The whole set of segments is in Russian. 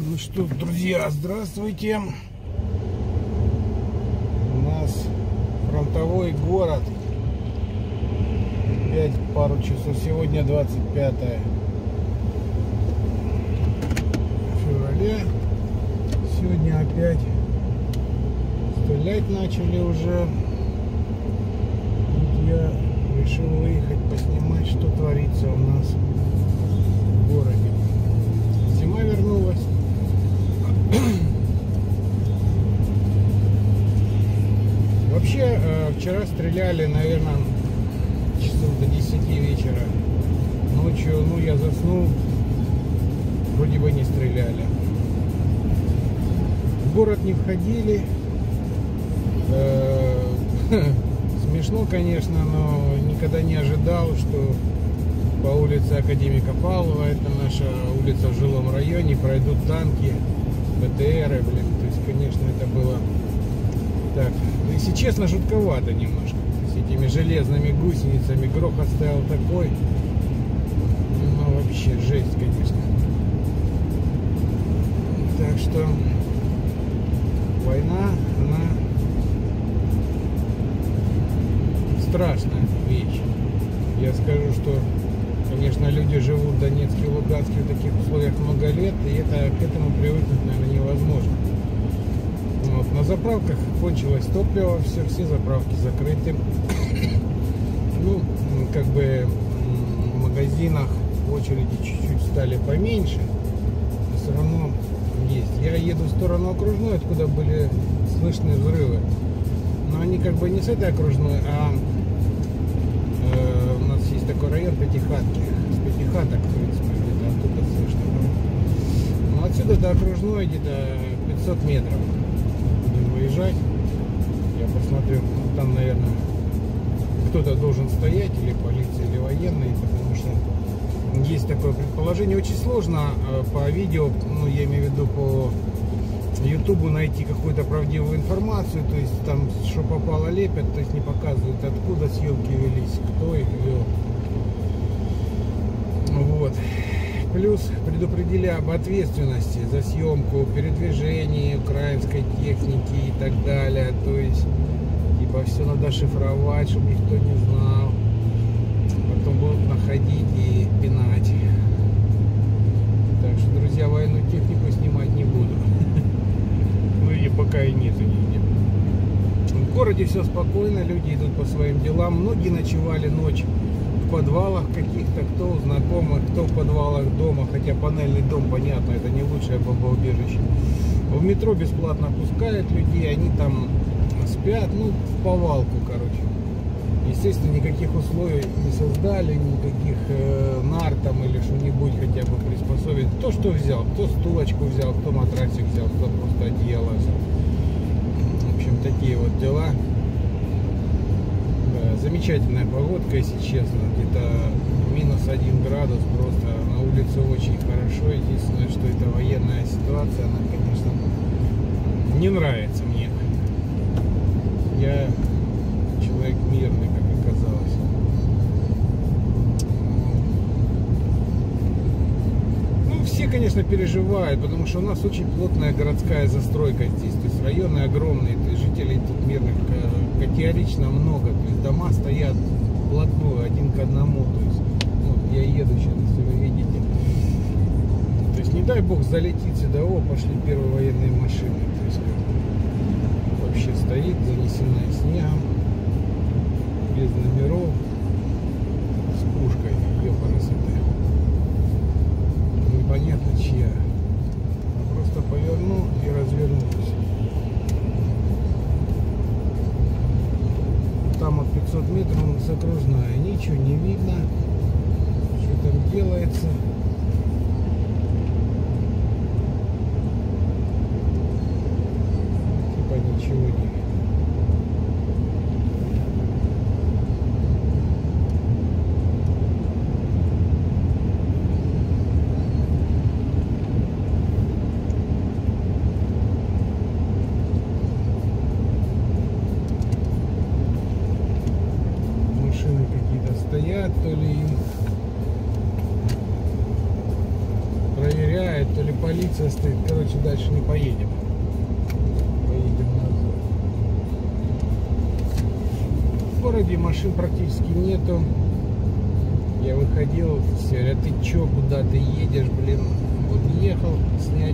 Ну что, друзья, здравствуйте. У нас фронтовой город. Опять пару часов. Сегодня 25 февраля. Сегодня опять стрелять начали уже. Я решил выехать поснимать, что творится у нас в городе. Зима вернулась. Вообще, вчера стреляли, наверное, часов до 10 вечера. Ночью, я заснул, вроде бы не стреляли. В город не входили. Смешно, конечно, но никогда не ожидал, что по улице Академика Павлова, это наша улица в жилом районе, пройдут танки, БТРы, То есть, конечно, это было так, если честно, жутковато немножко. С этими железными гусеницами грохот стоял такой, вообще жесть, конечно. Так что война, она страшная вещь. Я скажу, что, конечно, люди живут в Донецке и Луганске в таких условиях много лет, и к этому привыкнуть, наверное, невозможно. Вот. На заправках кончилось топливо, все заправки закрыты. В магазинах очереди чуть-чуть стали поменьше, но все равно есть. Я еду в сторону окружной, откуда были слышны взрывы. Но они не с этой окружной, а у нас есть такой район Пятихатки. С Пятихаток, в принципе, где-то оттуда слышно. Но отсюда до окружной где-то 500 метров. Будем выезжать. Я посмотрю, там, наверное, кто-то должен стоять, или полиция, или военные, потому что есть такое предположение. Очень сложно по видео, я имею в виду по Ютубу, найти какую-то правдивую информацию, то есть там что попало лепят, то есть не показывают, откуда съемки велись, кто их вел. Вот. Плюс предупредили об ответственности за съемку, передвижение украинской техники и так далее, то есть все надо шифровать, чтобы никто не знал, потом будут находить и пинать. Так что, друзья, военную технику снимать не буду. И пока и нету нигде. В городе все спокойно, люди идут по своим делам. Многие ночевали ночь в подвалах каких-то, кто у знакомых, кто в подвалах дома. Хотя панельный дом, понятно, это не лучшее бомбоубежище. В метро бесплатно пускают людей, они там спят, в повалку, короче. Естественно, никаких условий не создали, никаких нар там или что-нибудь хотя бы приспособить. Кто что взял, кто стулочку взял, кто матрасик взял, кто просто одеяло взял. В общем, такие вот дела. Да, замечательная погодка, если честно. Где-то -1 градус, просто на улице очень хорошо. Единственное, что это военная ситуация, она, конечно, не нравится мне. Я человек мирный, как оказалось. Все, конечно, переживают, потому что у нас очень плотная городская застройка здесь. То есть районы огромные, то есть жителей тут мирных категорично много. То есть дома стоят вплотную, один к одному. То есть, я еду сейчас, если вы видите. То есть, не дай бог залетит сюда, пошли первые военные машины. То есть, вообще стоит, занесенная снегом, без номеров, с пушкой, ёпарасоты. Непонятно чья. Просто повернул и развернулся. Там от 500 метров у нас окружная, ничего не видно, что там делается. Ничего не видно. Машины какие-то стоят, то ли им то ли полиция стоит. Короче, дальше не поедем. Поедем назад. В городе машин практически нету. Я выходил, все говорят, ты чё, куда ты едешь, блин? Вот ехал снять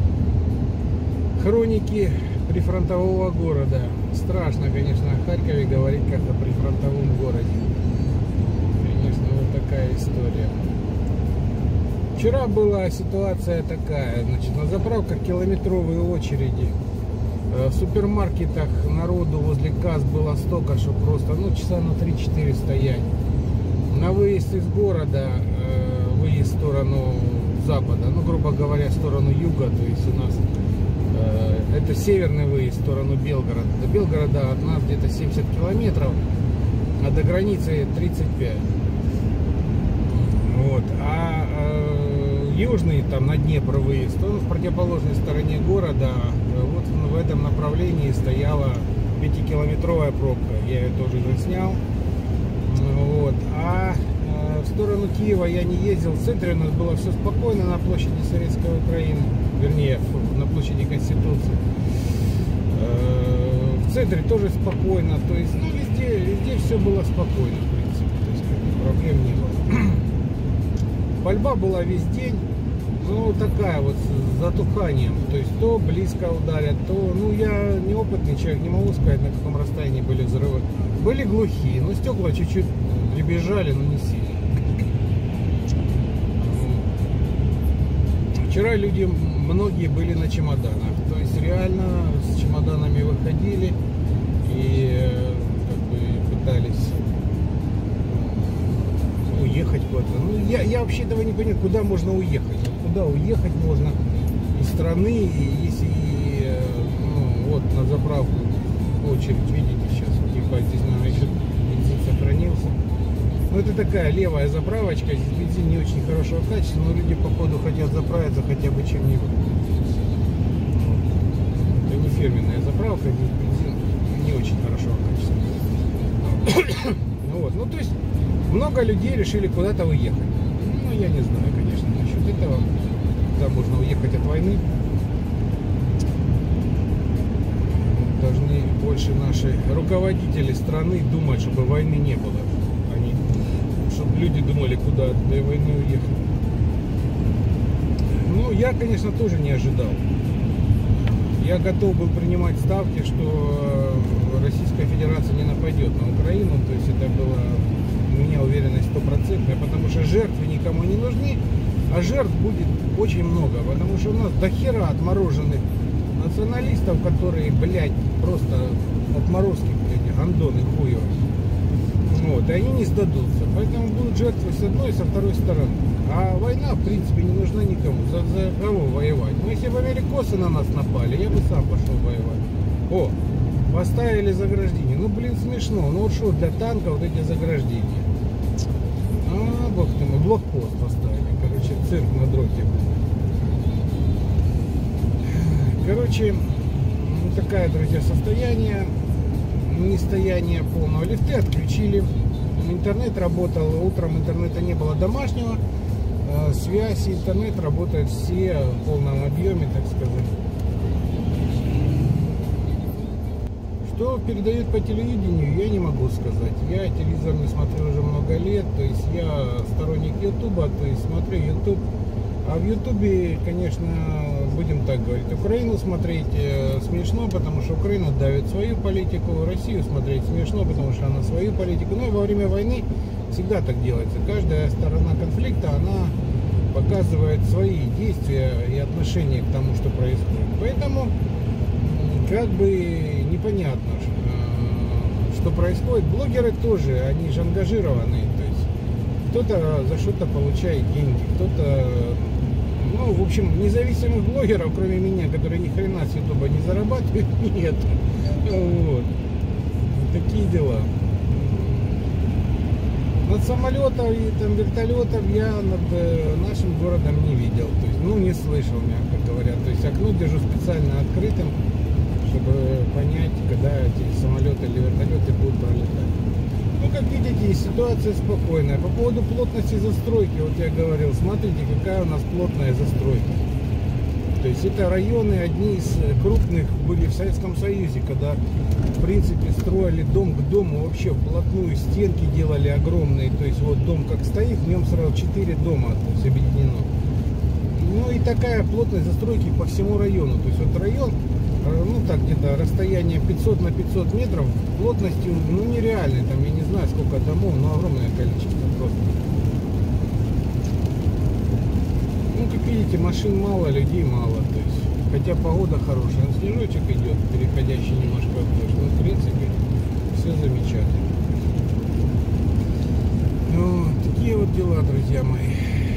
хроники прифронтового города. Страшно, конечно, о Харькове говорить как о прифронтовом городе. Конечно, вот такая история. Вчера была ситуация такая, значит, на заправках километровые очереди. В супермаркетах народу возле касс было столько, что просто, ну, часа на 3-4 стоять. На выезд из города, выезд в сторону запада, ну, грубо говоря, в сторону юга, то есть у нас это северный выезд в сторону Белгорода. До Белгорода от нас где-то 70 километров, а до границы 35. Вот. А южный, там на Днепр выезд, он в противоположной стороне города. Вот в этом направлении стояла 5-километровая пробка. Я ее тоже заснял. Вот. А в сторону Киева я не ездил. В центре у нас было все спокойно на площади Советской Украины. Вернее, на площади Конституции. В центре тоже спокойно. То есть, ну, везде все было спокойно, в принципе. То есть, проблем не было. Пальба была весь день. Ну, такая вот, с затуханием. То есть, то близко ударят, то... Ну, я неопытный человек, не могу сказать, на каком расстоянии были взрывы. Были глухие, но стекла чуть-чуть дребезжали, но не сильно. Вчера люди, многие были на чемоданах. То есть, реально с чемоданами выходили и как бы пытались уехать куда-то. Ну, я вообще этого не понимаю, куда можно уехать. Куда уехать можно из страны, и если ну, вот на заправку очередь, видите, сейчас типа здесь, наверное, еще бензин сохранился. Ну, это такая левая заправочка, здесь бензин не очень хорошего качества, но люди походу хотят заправиться хотя бы чем-нибудь. Это не фирменная заправка, здесь бензин не очень хорошего качества. Вот. Ну, то есть много людей решили куда-то уехать. Ну, я не знаю, конечно, насчет этого. Куда можно уехать от войны. Должны больше наши руководители страны думать, чтобы войны не было. Чтобы люди думали, куда от этой войны уехать. Ну, я, конечно, тоже не ожидал. Я готов был принимать ставки, что Российская Федерация не нападет на Украину. То есть это была у меня уверенность стопроцентная, потому что жертвы никому не нужны, а жертв будет очень много, потому что у нас до хера отмороженных националистов, которые, блядь, просто отморозки, блядь, гандоны хуёвые. Вот, и они не сдадутся. Поэтому будут жертвы с одной и со второй стороны. А война, в принципе, не нужна никому. За кого воевать? Ну, если бы америкосы на нас напали, я бы сам пошел воевать. О, поставили заграждение. Ну, блин, смешно. Ну, вот что для танка вот эти заграждения? А, бог ты мой, блокпост поставили. Короче, цирк на дроте. Короче, ну, такая, друзья, состояние. Нестояние полного. Лифты отключили. Интернет работал. Утром интернета не было домашнего. Связь и интернет работают все в полном объеме, так сказать. Что передают по телевидению, я не могу сказать. Я телевизор не смотрю уже много лет. То есть я сторонник Ютуба, то есть смотрю Ютуб. А в Ютубе, конечно, будем так говорить, Украину смотреть смешно, потому что Украина давит свою политику, Россию смотреть смешно, потому что она свою политику. Но и во время войны всегда так делается. Каждая сторона конфликта, она показывает свои действия и отношения к тому, что происходит. Поэтому как бы непонятно, что происходит. Блогеры тоже, они же ангажированные. То есть кто-то за что-то получает деньги, кто-то... Ну, в общем, независимых блогеров, кроме меня, которые ни хрена с Ютуба не зарабатывают, нет. Вот. Такие дела. Над самолетом и там вертолетом я над нашим городом не видел. То есть, ну, не слышал, мягко говоря. То есть окно держу специально открытым, чтобы понять, когда эти самолеты или вертолеты будут пролетать. Ну, как видите, ситуация спокойная. По поводу плотности застройки, вот я говорил, смотрите, какая у нас плотная застройка. То есть это районы одни из крупных были в Советском Союзе, когда в принципе строили дом к дому, вообще вплотную стенки делали огромные. То есть вот дом как стоит, в нем сразу 4 дома, то есть объединено. Ну и такая плотность застройки по всему району. То есть вот район, ну так где-то расстояние 500 на 500 метров, плотностью ну нереальной, там я не знаю сколько домов, но огромное количество просто. Ну как видите, машин мало, людей мало, то есть, хотя погода хорошая, но снежочек идет, переходящий немножко в дождь, но в принципе все замечательно. Ну, такие вот дела, друзья мои.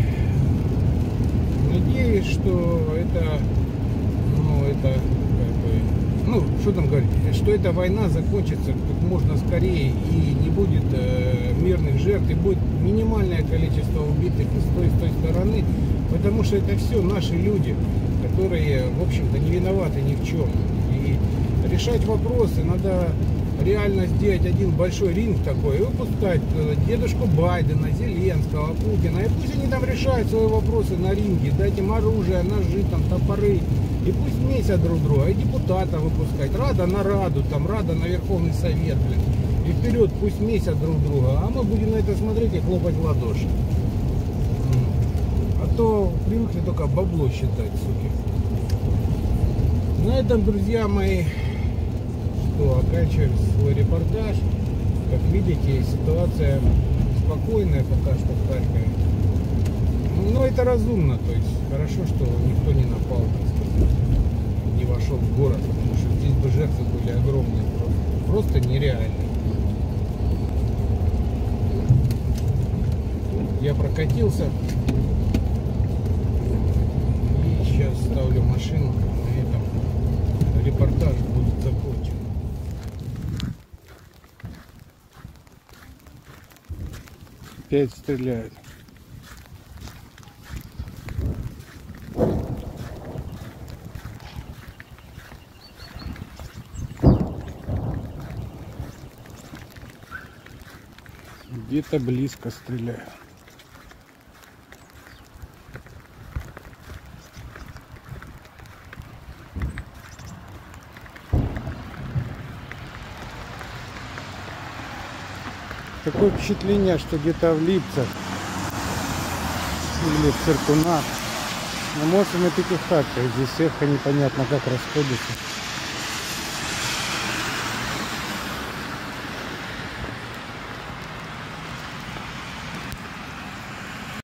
Надеюсь, что это, ну, это, как бы, ну, что там говорить, что эта война закончится как можно скорее и не будет мирных жертв, и будет минимальное количество убитых и с той стороны, потому что это все наши люди, которые, в общем-то, не виноваты ни в чем. И решать вопросы надо реально сделать один большой ринг такой и выпускать дедушку Байдена, Зеленского, Путина. И пусть они там решают свои вопросы на ринге, дать им оружие, ножи, там, топоры. И пусть месят друг друга, и депутата выпускать. Рада на Раду, там, Рада на Верховный Совет, блин. И вперед пусть месят друг друга. А мы будем на это смотреть и хлопать в ладоши. А то привыкли только бабло считать, суки. На этом, друзья мои, оканчиваем свой репортаж. Как видите, ситуация спокойная пока что в Харькове. Но это разумно, то есть хорошо, что никто не напал, так сказать, не вошел в город, потому что здесь бы жертвы были огромные, просто нереальные. Я прокатился и сейчас ставлю машину, на этом репортаж будет закончен. Опять стреляют. Где-то близко стреляют. Такое впечатление, что где-то в Липцах или в Циркунах. Но может на Пятихатках, здесь эхо непонятно как расходится.